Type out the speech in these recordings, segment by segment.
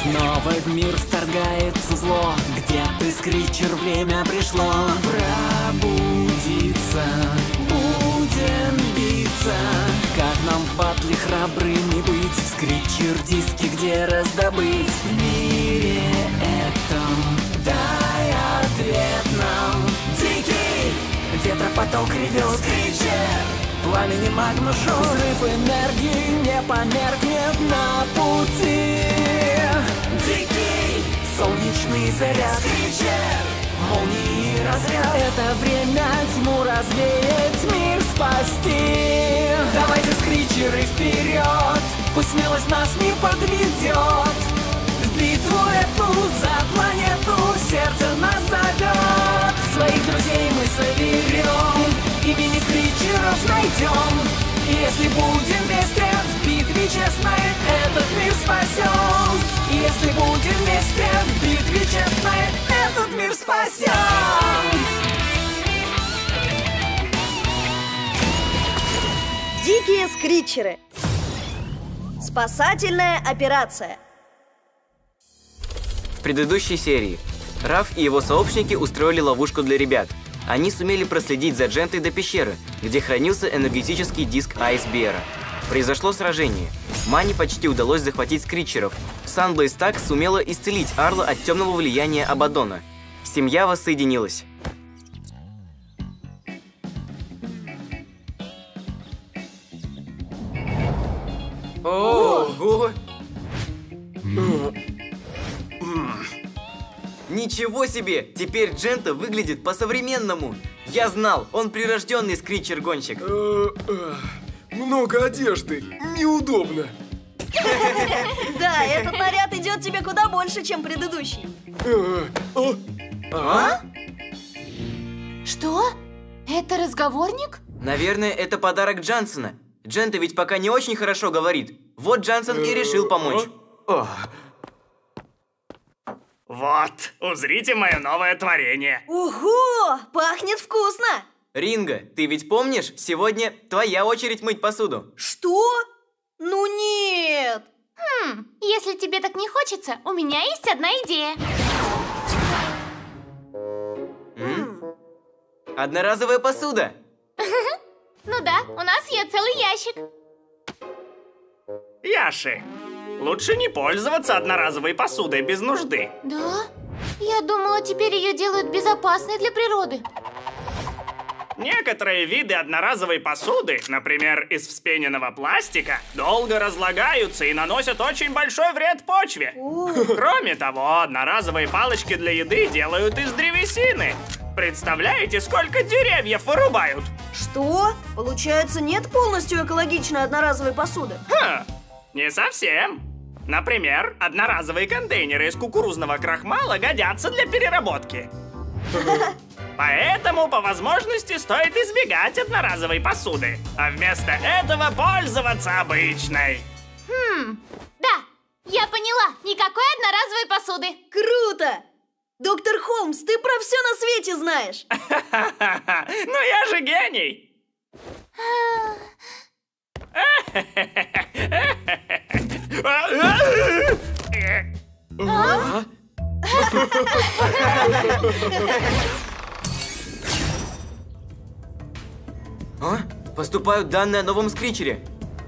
Новый в мир вторгается зло. Где ты, скричер, время пришло. Пробудиться, будем биться. Как нам в батле храбрыми быть? Скричер, диски где раздобыть? В мире этом дай ответ нам. Дикий ветропоток ревет. Скричер, пламени магну жжет. Взрыв энергии не померкнет на пути. Дикий солнечный заряд. Скричер, молнии и разряд. Это время тьму развеять, мир спасти. Давайте, скричеры, вперед, пусть смелость нас не подведет. В битву эту за планету сердце нас зовет. Своих друзей мы соберем, имени скричеров найдем. И если будем вместе в битве честной, этот мир спасем. И если будем вместе в битве честной, этот мир спасем. Дикие скричеры. Спасательная операция. В предыдущей серии Раф и его сообщники устроили ловушку для ребят. Они сумели проследить за Джентой до пещеры, где хранился энергетический диск Айсбера. Произошло сражение. Мане почти удалось захватить скричеров. Санблейз Так сумела исцелить Арла от темного влияния Абаддона. Семья воссоединилась. Ого! Ничего себе! Теперь Джента выглядит по-современному! Я знал, он прирожденный скричер-гонщик. Много одежды, неудобно. Да, этот наряд идет тебе куда больше, чем предыдущий. Что? Это разговорник? Наверное, это подарок Джансена. Джента ведь пока не очень хорошо говорит. Вот Джансон и решил помочь. Вот, узрите мое новое творение. Ого, пахнет вкусно. Ринго, ты ведь помнишь, сегодня твоя очередь мыть посуду. Что? Ну нет. Если тебе так не хочется, у меня есть одна идея. Одноразовая посуда. Ну да, у нас ее целый ящик. Яши, лучше не пользоваться одноразовой посудой без нужды. Да? Я думала, теперь ее делают безопасной для природы. Некоторые виды одноразовой посуды, например, из вспененного пластика, долго разлагаются и наносят очень большой вред почве. Кроме того, одноразовые палочки для еды делают из древесины. Представляете, сколько деревьев вырубают? Что? Получается, нет полностью экологичной одноразовой посуды? Не совсем. Например, одноразовые контейнеры из кукурузного крахмала годятся для переработки. Поэтому, по возможности, стоит избегать одноразовой посуды, а вместо этого пользоваться обычной. Да, я поняла. Никакой одноразовой посуды. Круто! Доктор Холмс, ты про все на свете знаешь. Ну я же гений. Поступают данные о новом скричере.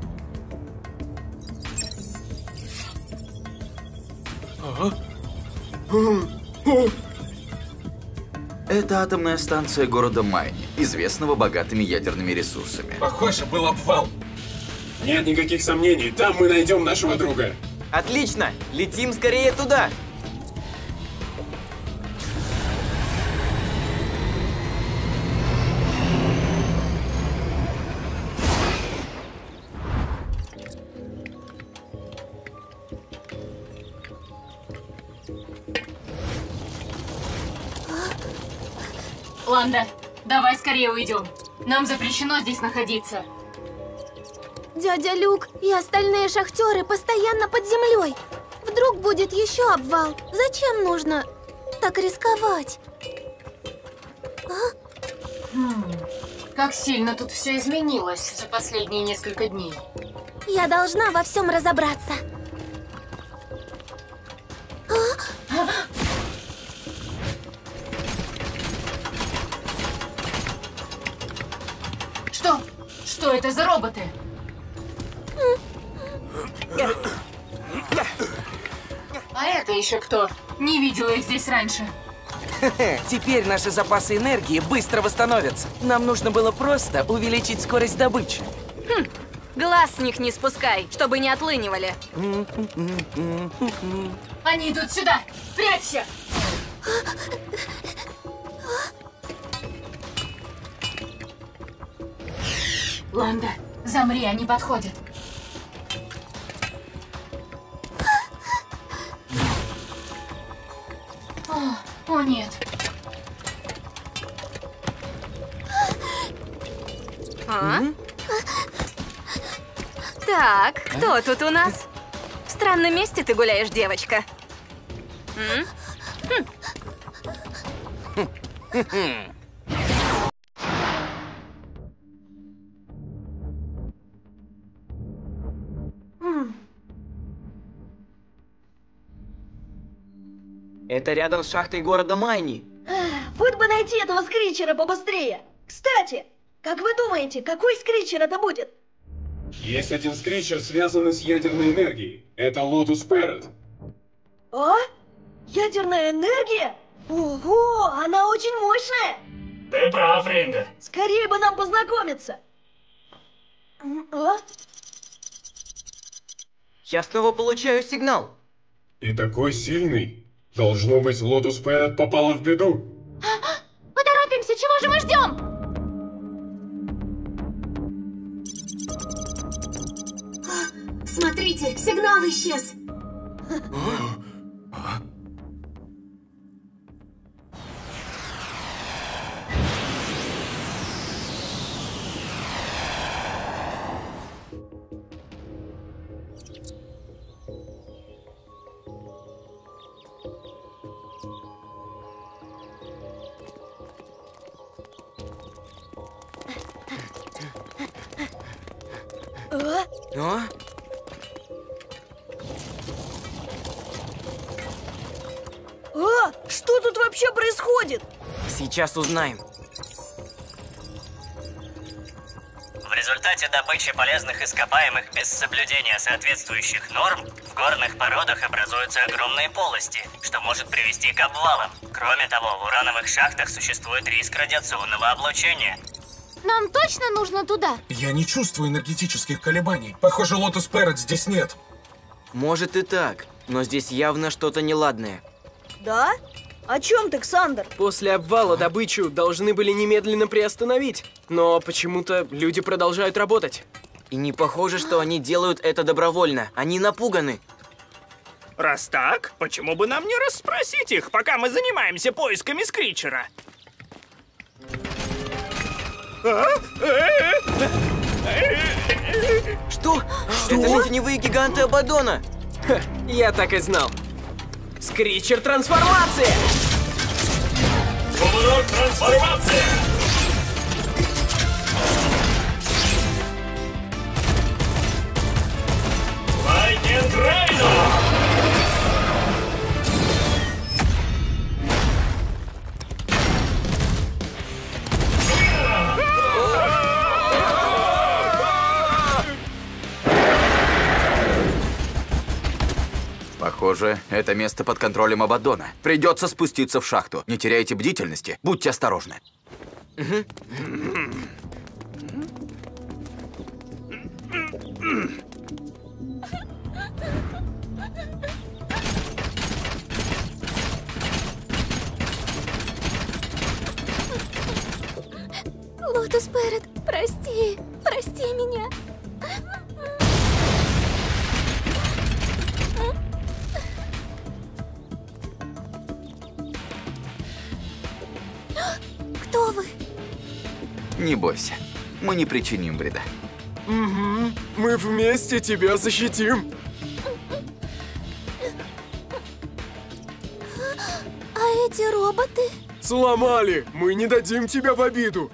Это атомная станция города Майни, известного богатыми ядерными ресурсами. Похоже, был обвал. Нет никаких сомнений, там мы найдем нашего друга. Отлично! Летим скорее туда! Ланда, давай скорее уйдем. Нам запрещено здесь находиться. Дядя Люк и остальные шахтеры постоянно под землей. Вдруг будет еще обвал. Зачем нужно так рисковать? Как сильно тут все изменилось за последние несколько дней. Я должна во всем разобраться. Что? Что это за роботы? А это еще кто? Не видела их здесь раньше. Теперь наши запасы энергии быстро восстановятся. Нам нужно было просто увеличить скорость добычи. Глаз с них не спускай, чтобы не отлынивали. Они идут сюда! Прячься! Ланда, замри, они подходят. О, нет. Так, кто тут у нас? В странном месте ты гуляешь, девочка. Это рядом с шахтой города Майни. Вот бы найти этого скричера побыстрее. Кстати, как вы думаете, какой скричер это будет? Есть один скричер, связанный с ядерной энергией. Это Lotus Parrot. А? Ядерная энергия? Ого, она очень мощная. Ты прав, Ринго. Скорее бы нам познакомиться. А? Я снова получаю сигнал. И такой сильный. Должно быть, Lotus Parrot попала в беду. Поторопимся, чего же мы ждем? Смотрите, сигнал исчез. А? А, что тут вообще происходит? Сейчас узнаем. В результате добычи полезных ископаемых без соблюдения соответствующих норм в горных породах образуются огромные полости, что может привести к обвалам. Кроме того, в урановых шахтах существует риск радиационного облучения. Нам точно нужно туда? Я не чувствую энергетических колебаний. Похоже, Lotus Parrot здесь нет. Может и так, но здесь явно что-то неладное. Да? О чем ты, Ксандр? После обвала добычу должны были немедленно приостановить, но почему-то люди продолжают работать. И не похоже, что они делают это добровольно. Они напуганы. Раз так, почему бы нам не расспросить их, пока мы занимаемся поисками скричера? Что? Это теневые гиганты Абаддона. Я так и знал. Скричер трансформация! Поворот трансформация! Лайтнинг Рейно! Похоже, это место под контролем Абаддона. Придется спуститься в шахту. Не теряйте бдительности, будьте осторожны. Lotus Parrot, прости, прости меня. Кто вы? Не бойся, мы не причиним вреда. Угу. Мы вместе тебя защитим. А эти роботы? Сломали. Мы не дадим тебя в обиду.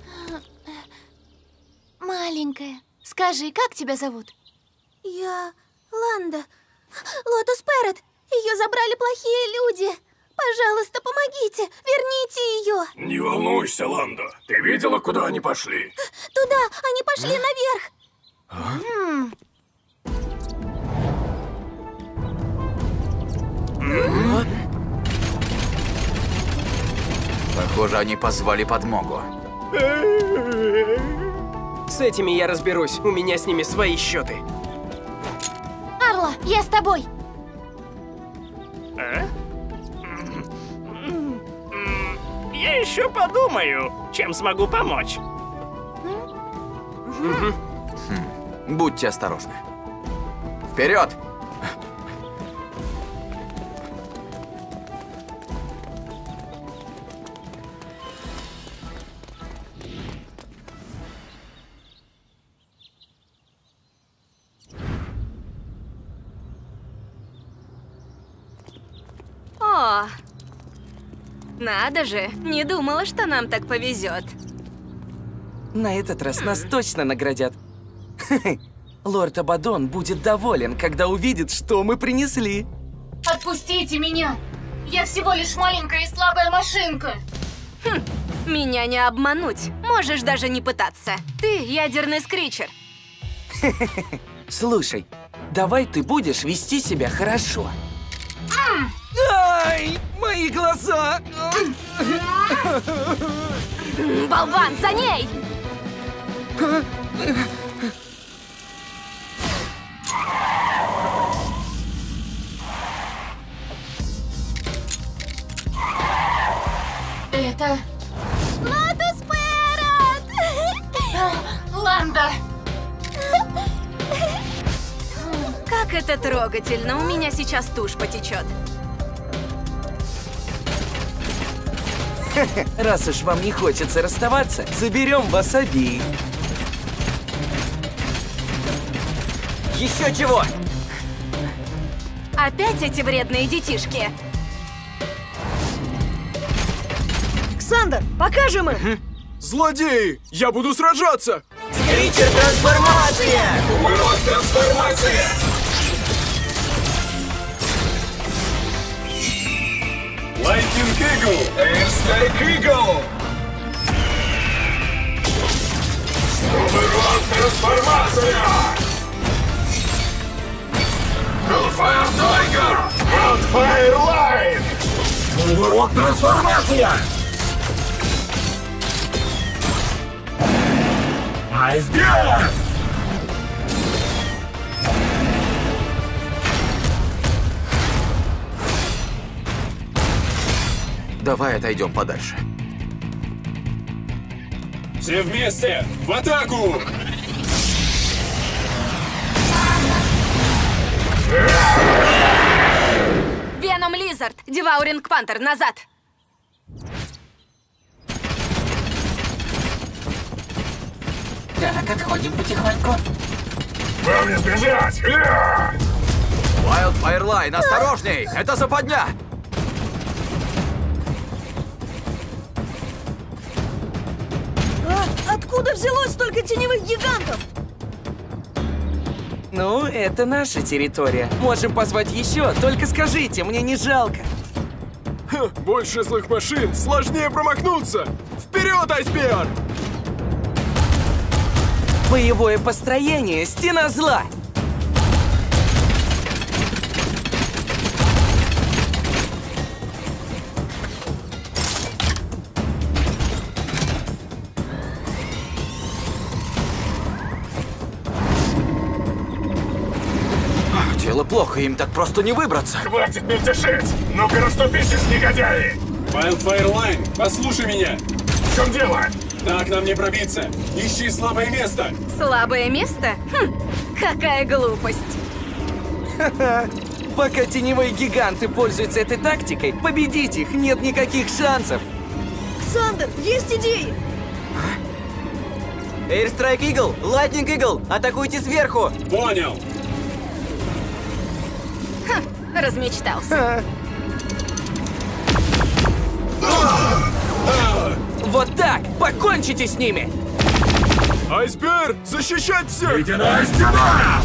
Маленькая, скажи, как тебя зовут? Я Ланда. Lotus Parrot. Ее забрали плохие боишься, Ландо? Ты видела, куда они пошли? Туда! Они пошли наверх! Похоже, они позвали подмогу. С этими я разберусь. У меня с ними свои счеты. Арла, я с тобой! Я еще подумаю, чем смогу помочь. Будьте осторожны. Вперед! О, надо же, не думала, что нам так повезет. На этот раз нас точно наградят. Лорд Абадон будет доволен, когда увидит, что мы принесли. Отпустите меня! Я всего лишь маленькая и слабая машинка. Меня не обмануть. Можешь даже не пытаться. Ты ядерный скричер. Слушай, давай ты будешь вести себя хорошо. Ай, мои глаза! Болван, за ней! Это... Лотус Пэрот! Ланда! Как это трогательно, у меня сейчас тушь потечет. Раз уж вам не хочется расставаться, заберем вас обеих. Еще чего? Опять эти вредные детишки. Ксандр, покажем им! Злодеи! Я буду сражаться! Скричер-трансформация! Трансформация! Lightning Eagle! Airstrike Eagle! Трансформация! Hellfire Tiger! Wildfire Line! Трансформация! Айсберг! Давай отойдем подальше. Все вместе! В атаку! Веном Лизард, Девауринг Пантер, назад! Так, отходим потихоньку. Вам не сбежать! Wildfire Line, осторожней! Это западня! Откуда взялось столько теневых гигантов? Ну, это наша территория. Можем позвать еще, только скажите, мне не жалко. Больше злых машин, сложнее промахнуться! Вперед, Айсберг! Боевое построение, стена зла! Дело плохо, им так просто не выбраться. Хватит мельтешить! Ну-ка расступитесь, негодяи! Wildfire Line, послушай меня! В чем дело? Так нам не пробиться! Ищи слабое место! Слабое место? Какая глупость! Пока теневые гиганты пользуются этой тактикой, победить их нет никаких шансов. Ксандр, есть идеи! Airstrike Eagle! Lightning Eagle! Атакуйте сверху! Понял! Размечтался. Вот так! Покончите с ними! Айсберг, защищать всех! Ледяная стена!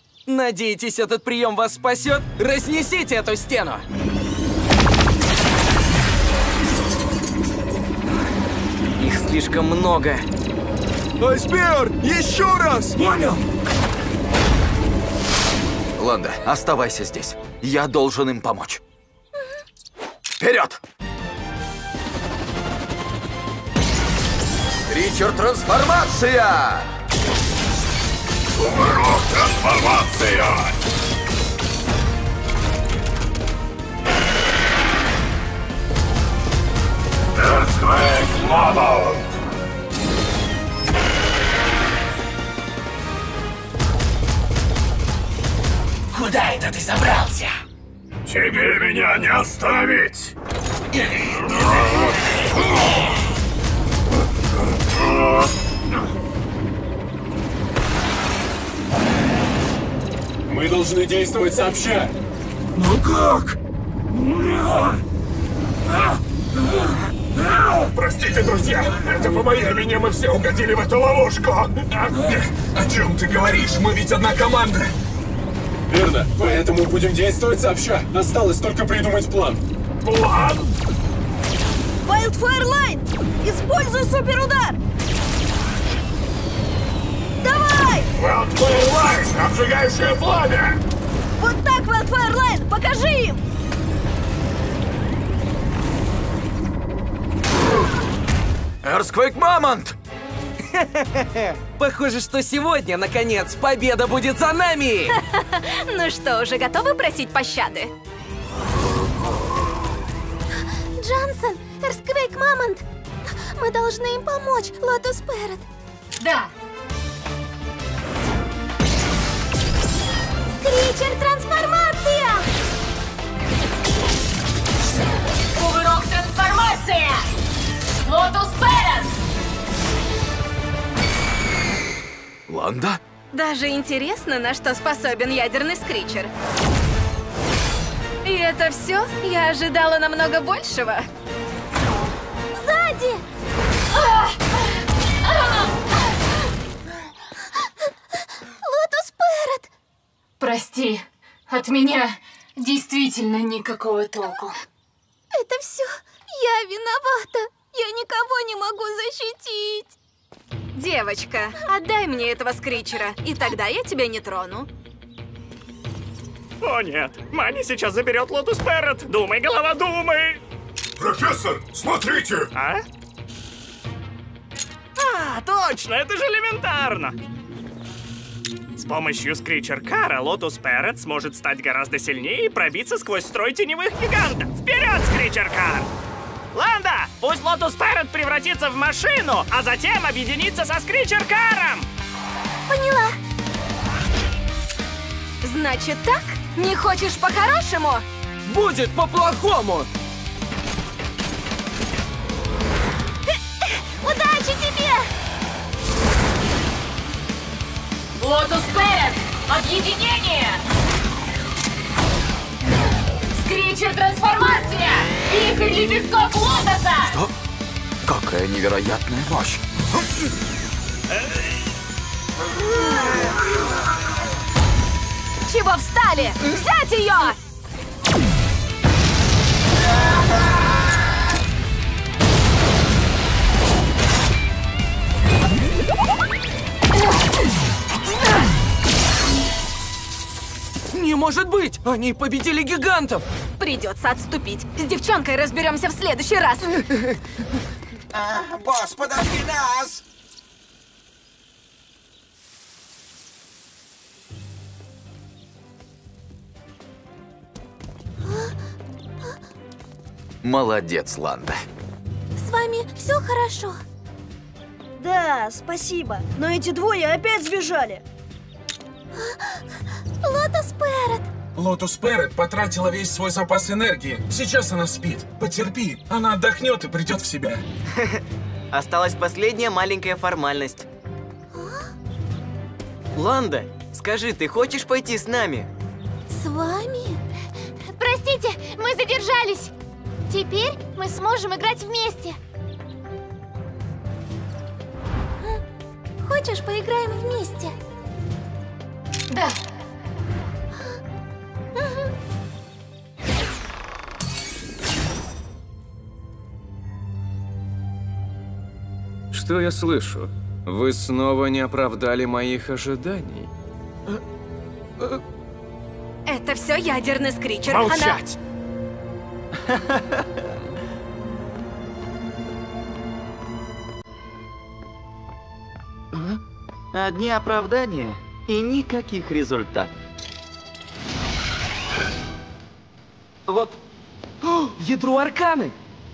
Надеетесь, этот прием вас спасет? Разнесите эту стену! слишком много. Айсбеар, еще раз! Понял! Ланда, оставайся здесь. Я должен им помочь. Вперед! Скричер трансформация! Урок трансформация! Earthquake Mammoth! Куда это ты забрался? Тебе меня не остановить! Мы должны действовать сообща. Ну как? Простите, друзья, это по моей вине мы все угодили в эту ловушку. О чем ты говоришь? Мы ведь одна команда. Верно, поэтому будем действовать сообща. Осталось только придумать план. План? Wildfire Line! Используй суперудар! Давай! Wildfire Line! Обжигающее пламя! Вот так, Wildfire Line! Покажи им! Earthquake Mammoth! Похоже, что сегодня, наконец, победа будет за нами! Ну что, уже готовы просить пощады? Джансон, Earthquake Mammoth. Мы должны им помочь, Lotus Parrot. Да. Скричер трансформация! Кувырок трансформация! Lotus Parrot! Ланда? Даже интересно, на что способен ядерный скричер. И это все? Я ожидала намного большего. Сзади! Lotus Parrot! Прости, от меня действительно никакого толку. Это все я виновата. Я никого не могу защитить. Девочка, отдай мне этого скричера, и тогда я тебя не трону. О нет, Мани сейчас заберет Lotus Parrot. Думай, голова, думай. Профессор, смотрите! А? А, точно, это же элементарно. С помощью скричер-кара Lotus Parrot сможет стать гораздо сильнее и пробиться сквозь строй теневых гигантов. Вперед, скричер-кар! Ланда, пусть Lotus Parrot превратится в машину, а затем объединится со скричер-каром! Поняла. Значит так? Не хочешь по-хорошему? Будет по-плохому! Удачи тебе! Lotus Parrot! Объединение! Скричер трансформация! Вихрь лепестков лотоса! Что? Какая невероятная мощь! Чего встали? Взять ее! Не может быть! Они победили гигантов! Придется отступить. С девчонкой разберемся в следующий раз. Босс, подожди нас! Молодец, Ланда. С вами все хорошо? Да, спасибо. Но эти двое опять сбежали. Lotus Parrot! Lotus Parrot потратила весь свой запас энергии. Сейчас она спит. Потерпи, она отдохнет и придет в себя. Осталась последняя маленькая формальность. Ланда, скажи, ты хочешь пойти с нами? С вами? Простите, мы задержались. Теперь мы сможем играть вместе. Хочешь, поиграем вместе? Да. Что я слышу? Вы снова не оправдали моих ожиданий. Это все ядерный скричер. Молчать! Одни оправдания и никаких результатов. Вот. Ядро Арканы!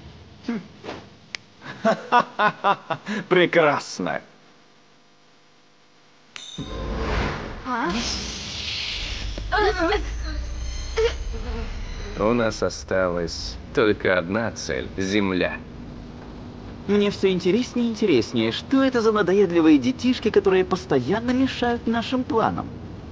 Прекрасно. У нас осталась только одна цель – Земля. Мне все интереснее и интереснее, что это за надоедливые детишки, которые постоянно мешают нашим планам.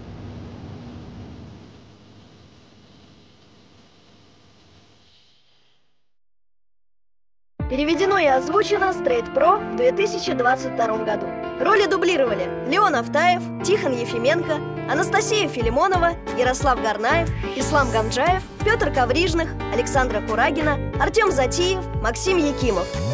Переведено и озвучено Straight Pro в 2022 году. Роли дублировали Леон Автаев, Тихон Ефименко, Анастасия Филимонова, Ярослав Гарнаев, Ислам Гамджаев, Петр Коврижных, Александра Курагина, Артем Затиев, Максим Якимов.